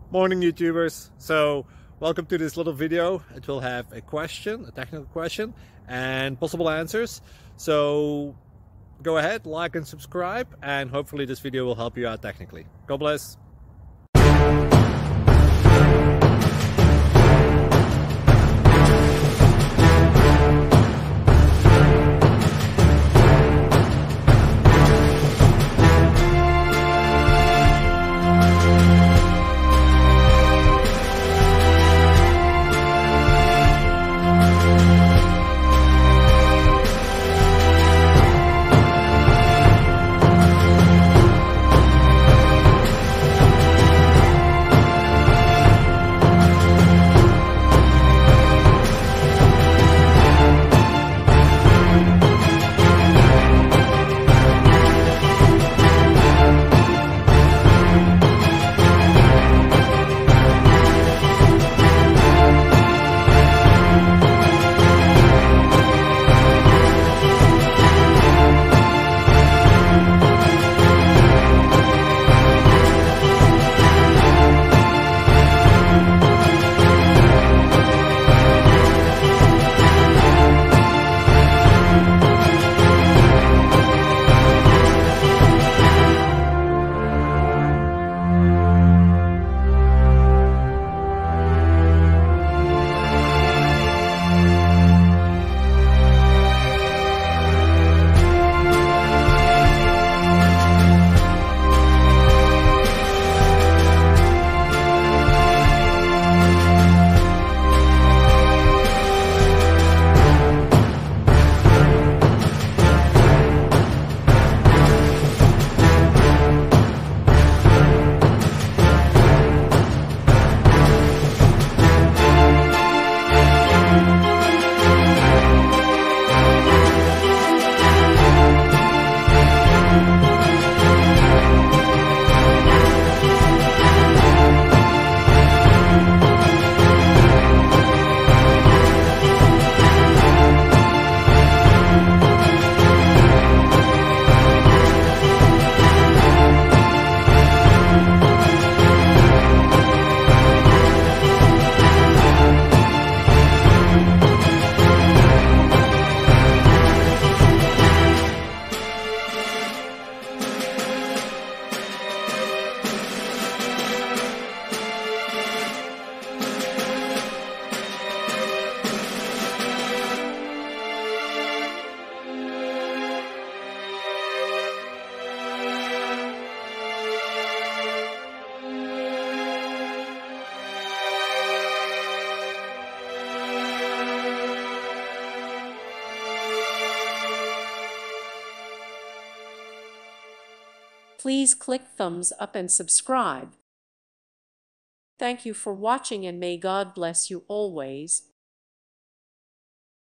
Morning YouTubers. So welcome to this little video. It will have a question, a technical question, and possible answers. So go ahead, like and subscribe, and hopefully this video will help you out technically. God bless. Please click thumbs up and subscribe. Thank you for watching, and may God bless you always.